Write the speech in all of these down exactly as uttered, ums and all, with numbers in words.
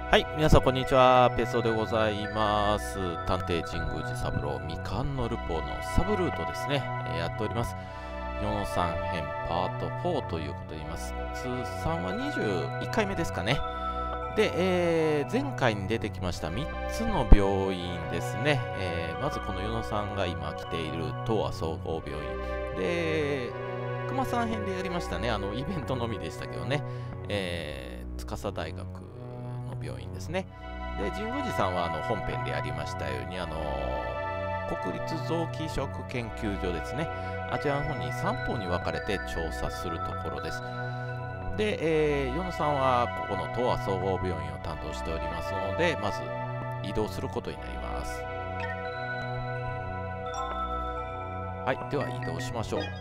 はい、皆さんこんにちは。ペソでございます。探偵神宮寺三郎みかんのルポのサブルートですね、えーやっております。よのさん編パートフォーということで言います。通算はにじゅういっかいめですかね。で、えー前回に出てきましたみっつの病院ですね。えーまずこの与野さんが今来ている東亜総合病院。で、熊さん編でやりましたね。あの、イベントのみでしたけどね。えー、司大学の病院ですね。で、神宮寺さんはあの本編でやりましたように、あの国立臓器移植研究所ですね。あちらの方にさんぽんに分かれて調査するところです。で、えー、与野さんはここの東亜総合病院を担当しておりますので、まず移動することになります。はい、では移動しましょう。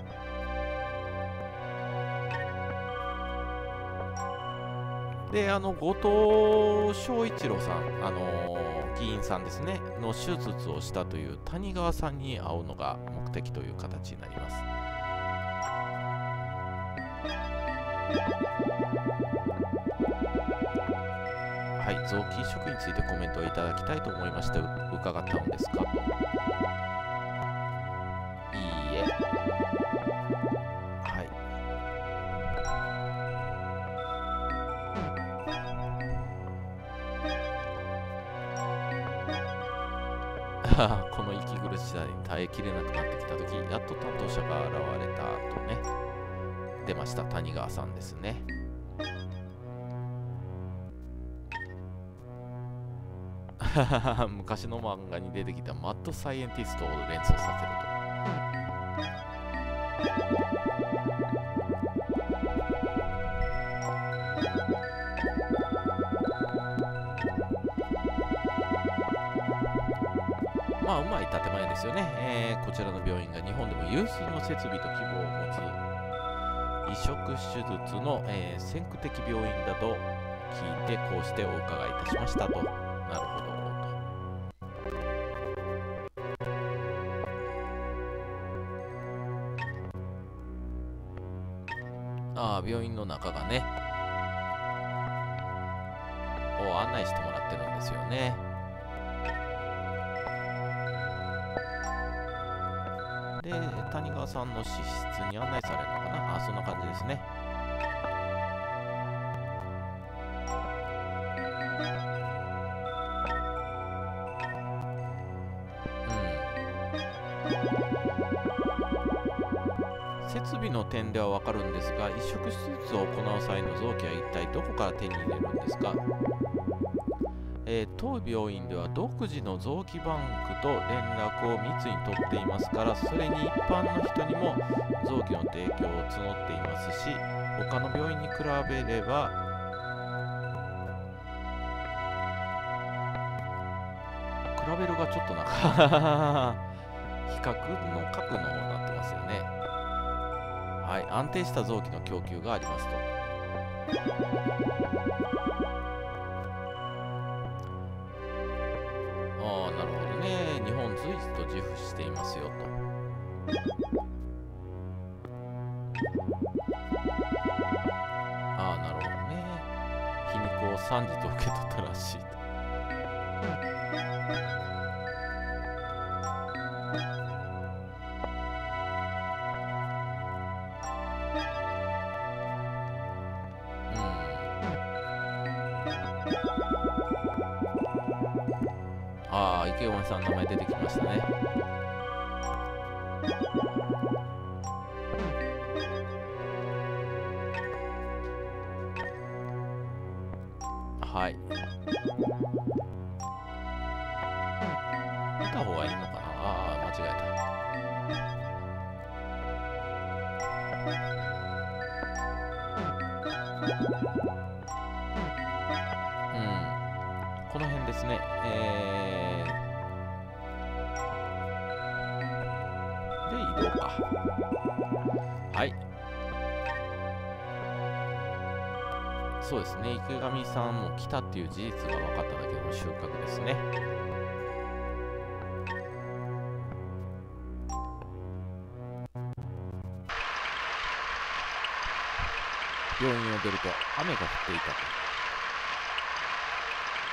で、あの、後藤翔一郎さん、あのー議員さんですね、の手術をしたという谷川さんに会うのが目的という形になります。はい、臓器移植についてコメントをいただきたいと思いまして伺ったのですかと。いいえ。はい。この息苦しさに耐えきれなくなってきたとき、やっと担当者が現れたとね、出ました、谷川さんですね。昔の漫画に出てきたマッドサイエンティストを連想させると。まあ、うまい建前ですよね。えーこちらの病院が日本でも有数の設備と規模を持つ移植手術の、えー先駆的病院だと聞いて、こうしてお伺いいたしましたと。なるほど。ああ、病院の中がね、を案内してもらってるんですよね。で、谷川さんの資質に案内されるのかな。あ、そんな感じですね。うん。設備の点ではわかるんですが、移植手術を行う際の臓器は一体どこから手に入れるんですか？えー当病院では独自の臓器バンクと連絡を密に取っていますから、それに一般の人にも臓器の提供を募っていますし、他の病院に比べれば比べるがちょっとなんか比較の核の方になってますよね。はい、安定した臓器の供給がありますと。ああ、なるほどね。日本随一と自負していますよと。ああ、なるほどね。皮肉を賛辞と受け取ったらしいと。うん。ああ、池上さんの名前出てきましたね。はい。見た方がいいのかな。ああ、間違えた。うん。この辺ですね。えー、で、移動か。はい。そうですね。池上さんも来たっていう事実が分かっただけの収穫ですね。病院を出ると雨が降っていたと。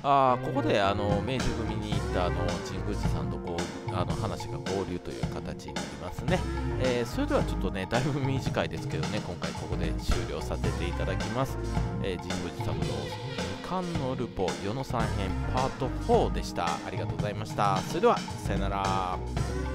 あーここであの明治組に行ったあの神宮寺さんとこうあの話が合流という形になりますね。えーそれではちょっとね、だいぶ短いですけどね、今回ここで終了させていただきます。えー神宮寺三郎未完のルポ与野さん編パートフォーでした。ありがとうございました。それではさよなら。